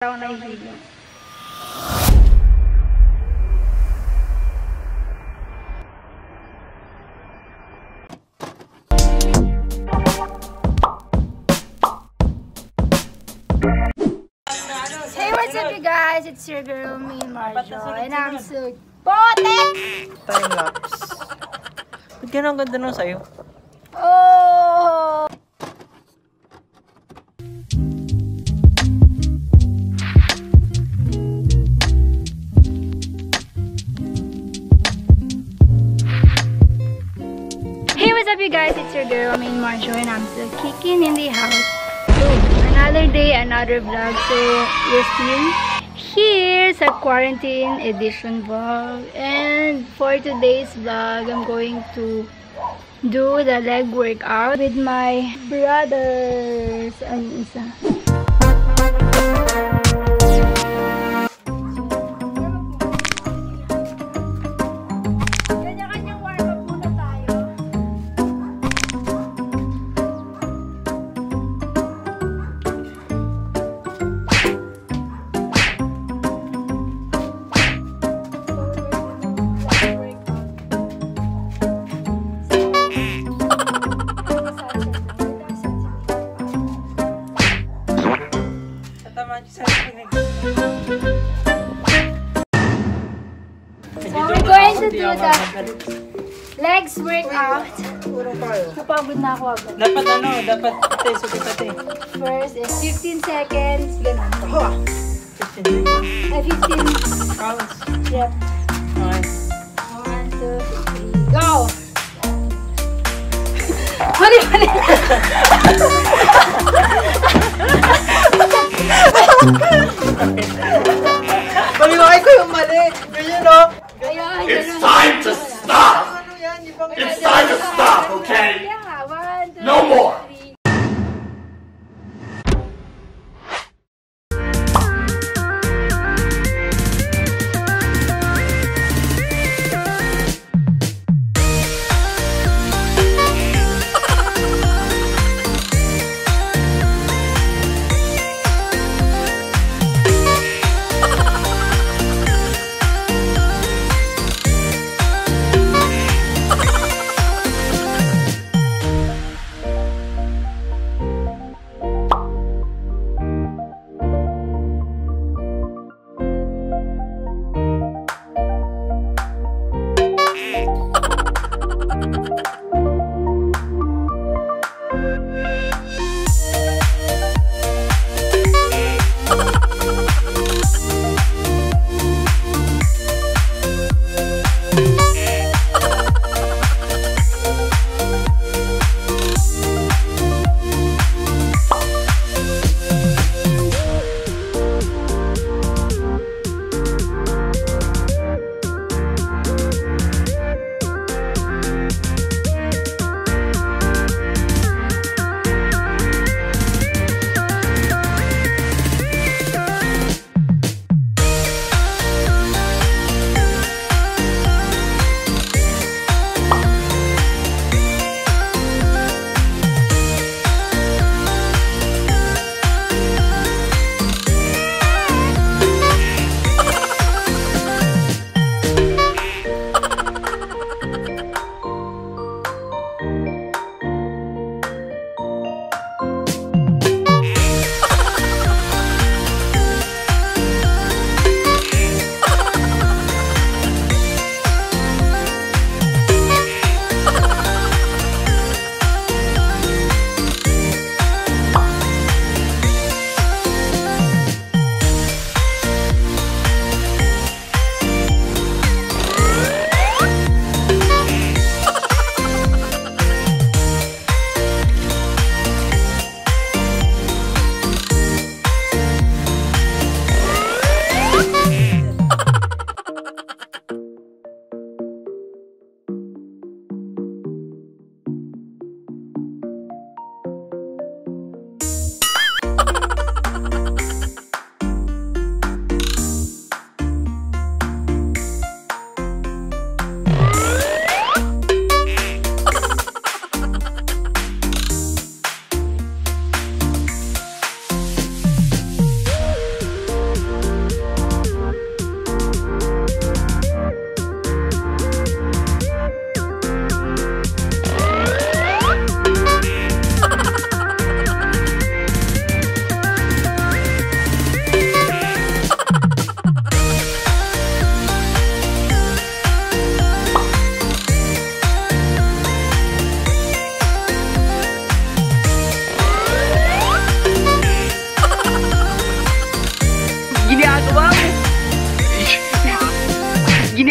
Ako Nahilo. Hey, what's up you guys? It's your girl, me, Marjo. And I'm so potek! Time lapse. Ba't ganun ganda nung sa'yo? Oh! Hey, what's up you guys? It's your girl, me, Marjo, and I'm still kicking in the house. So, another day, another vlog. So, we're still here sa quarantine edition vlog. And for today's vlog, I'm going to do the leg workout with my brothers. Ano isa? Kanya-kanyang warm-up muna tayo. So we're going to do the legs workout. Napagod na ako agad. Dapat pati. First is 15 seconds. Ganun. 15 Counts. Yep. Okay. 1, 2, 3, go! Mali! Baliwakay ko yung mali! Ganyan o! It's time to stop! It's time to stop, okay? Yeah, 1, 2, No more! 3.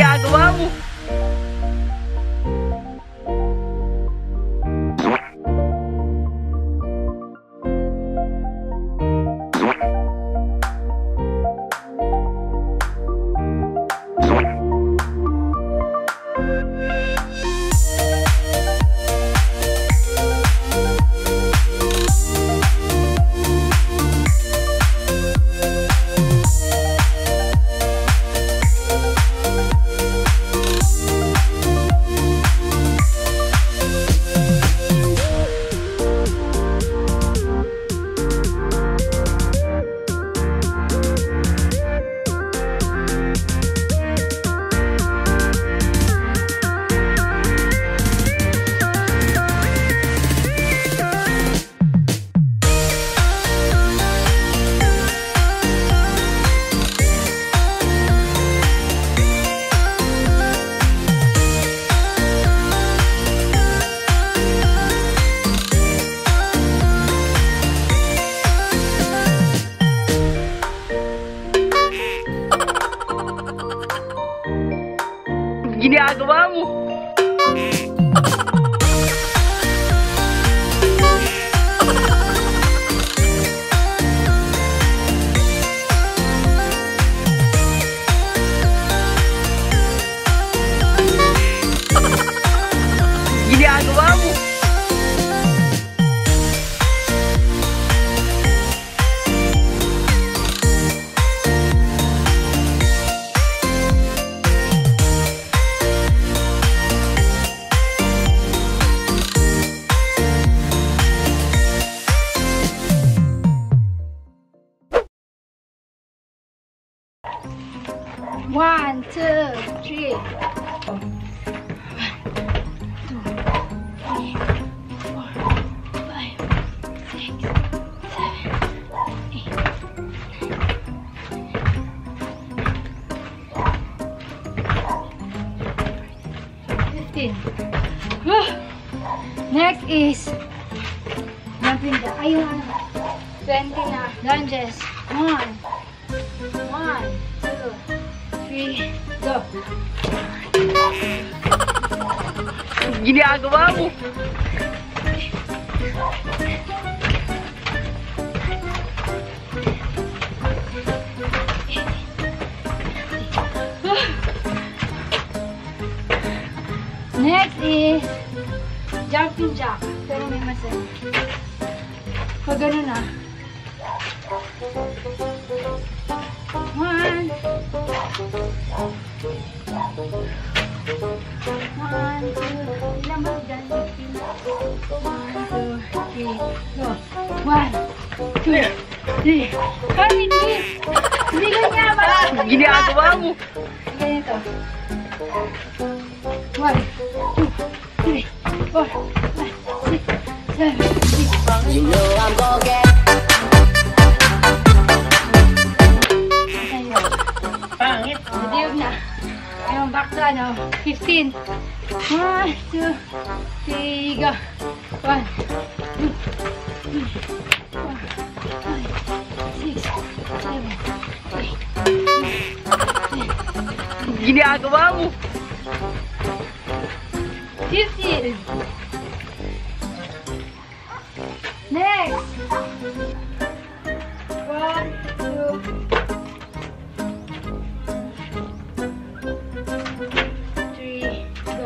ginagawa mo? Ginagawa mo? Ginagawa mo? One, two, three. 15. Next is jumping the ayun 20 na lunges. 1, 2, 3, go. Ginagawa mo? Next is jumping jack. Pero may masaya. Pag gano'n na. 1, 2, ilang ba dyan? 1, 2, 3, go. 1, 2, 3. Kami, hindi ganyan ba? Ginagawa mo? Ganito. 1, 2, 3, 4, 5, 6, 7, 8. You know I'm gonna get. Pangit. Nadiyog na. Ngayon, back to 15. 1, 2, 3, go. 1, 2, 3, 4, 5, 6, 7, 8. Ginagawa mo? 15. Next. 1, 2, 3, go.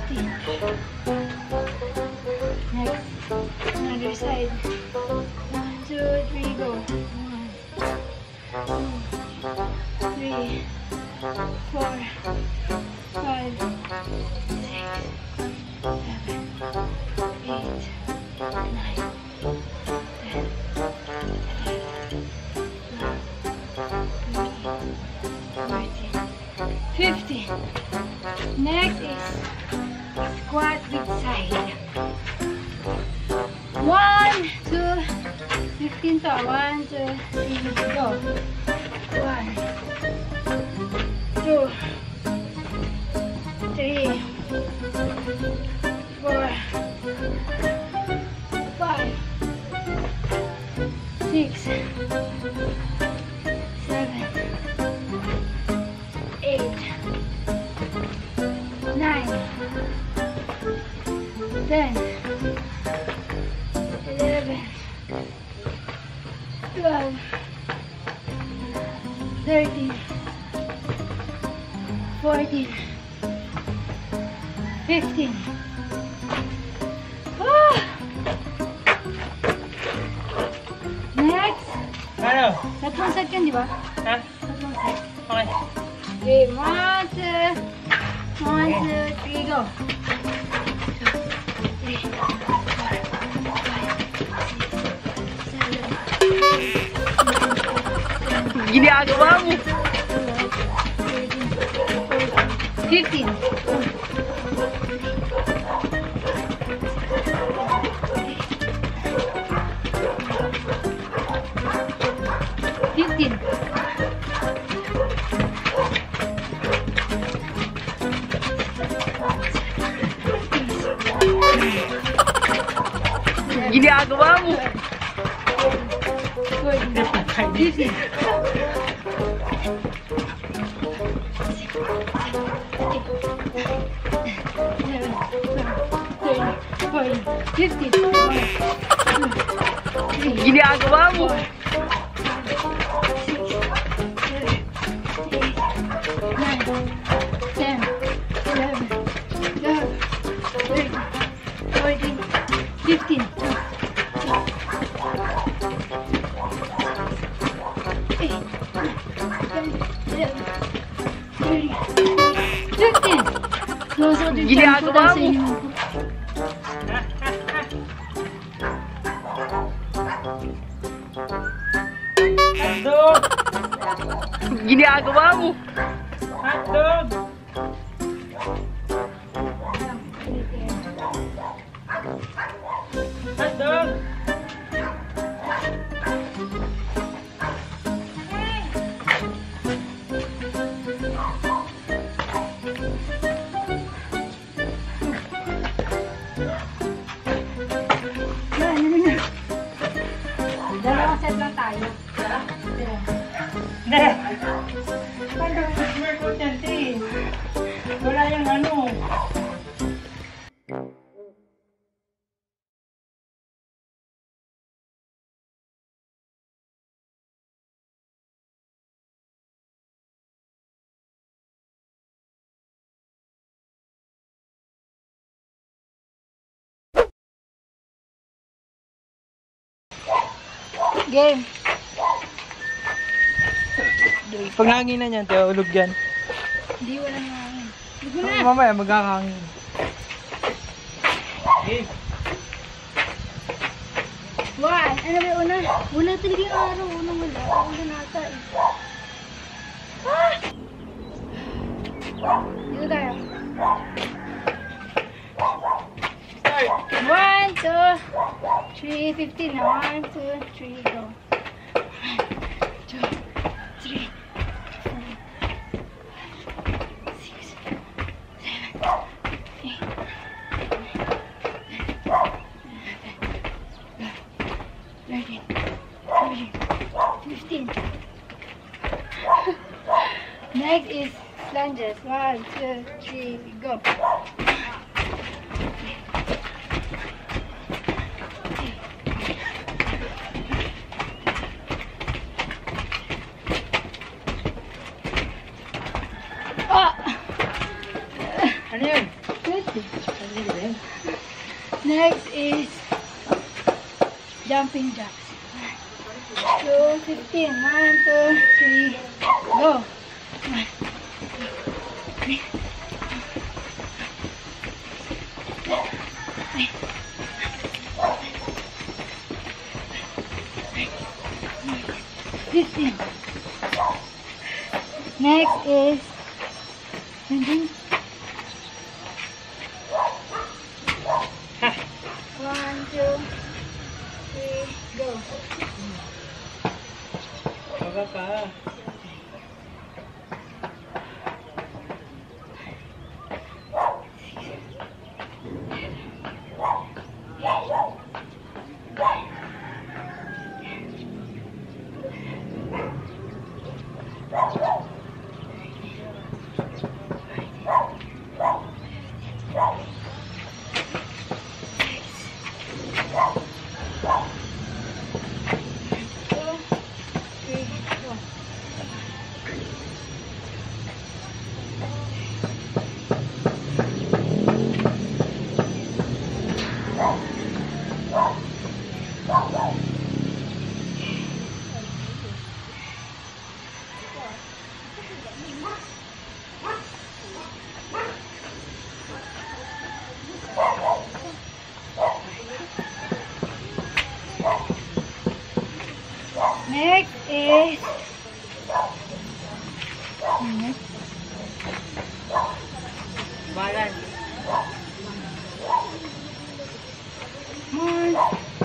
15. Next, another side. 1, 2, 3, go. 1, 2, 3, 4, 5, 6, 7, 8, 9, 10, 15. Next is squat with side. 1, 2, 15 to 1, 2, 3, go. 1, 2, 3, 4, 5, 6, 7, 8, 9, 10, 11, 12, 13, 14, 15. Next, Ano? tatlong set yan, di ba? Ha? Tatlong set. Okay. Okay, 1, 2, 3, go. 2, 3, 4, 5, 6, 7, 8, Ginagawa mo! 15. 15. Ginagawa mo! 15. 15. Ginagawa mo! 15. Ginagawa mo! Hotdog! Ginagawa mo! Hotdog! Hotdog! Dalawang set lang tayo. Hindi! Paano mag-workout yan, T? Wala yung ano. Game. Pag nanginan yan, Teo, ulog dyan. Hindi, wala na. Ligo na. Mamaya, magkakangin. Game. One. Ano ba yung una? Wala talaga yung araw. Unang wala. Wala nata eh. Ah! Dito tayo. Start! 1, 2, 3, 15 na. 1, 2, 3, go. 1, 2, 3, 15. Next is lunges. 1, 2, 3, go. Ano yun? 20. Next is jumping jacks. So 15. 1, 2, 3, go. 1, 2, 3. 15. Next is 1, 2, 3, go. Baba pa. Next is Balance. 1,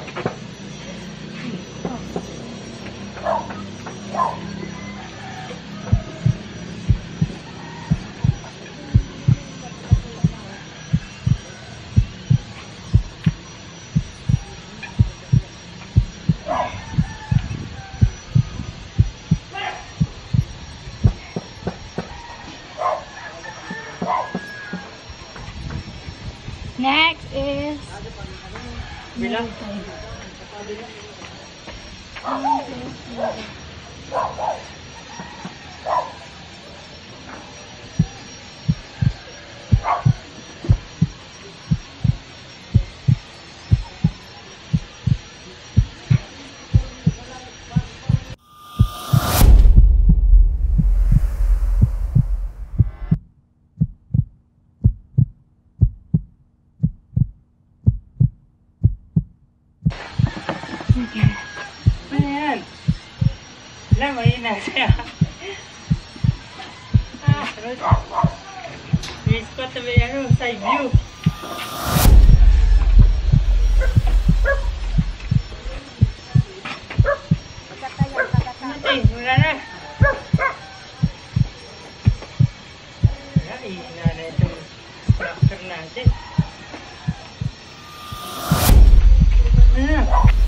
Next is Bilang. okay. Ano yan? Wala, mahina siya. Terus, may spot na may ano, side view. Wala na. Wala, ihina na itong structure natin. Ano na?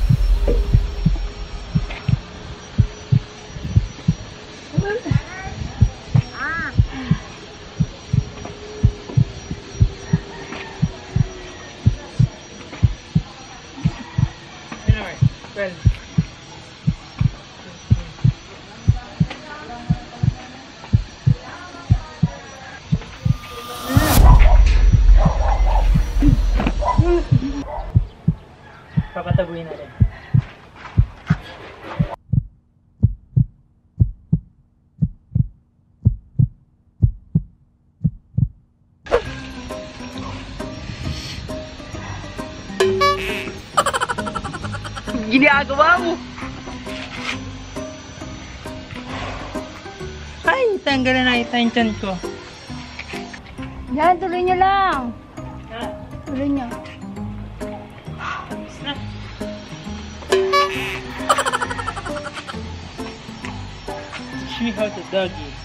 Well, papatabuhin natin. Ginagawa mo! Ay, tanggalan na ito yung tiyan ko. Yan, tuloy nyo lang. Ha? Tuloy nyo. Tapos na. Teach me how to doggy.